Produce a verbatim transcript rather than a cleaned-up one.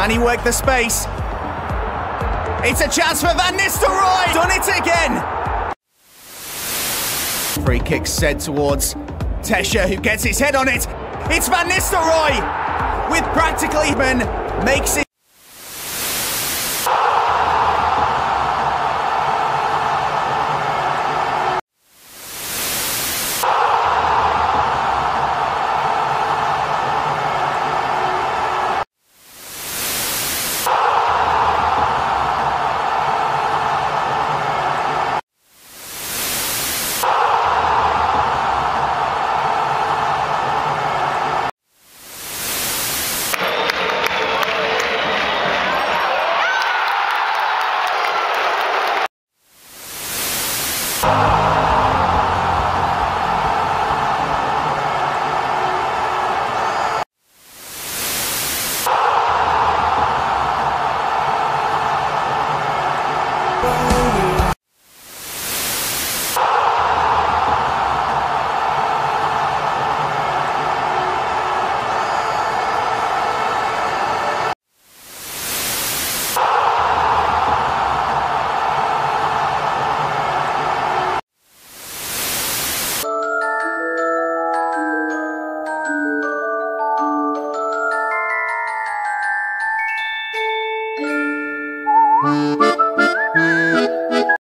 Can he work the space? It's a chance for Van Nistelrooy! Done it again! Free kick set towards Tesha, who gets his head on it. It's Van Nistelrooy! With practically even makes it. Bye.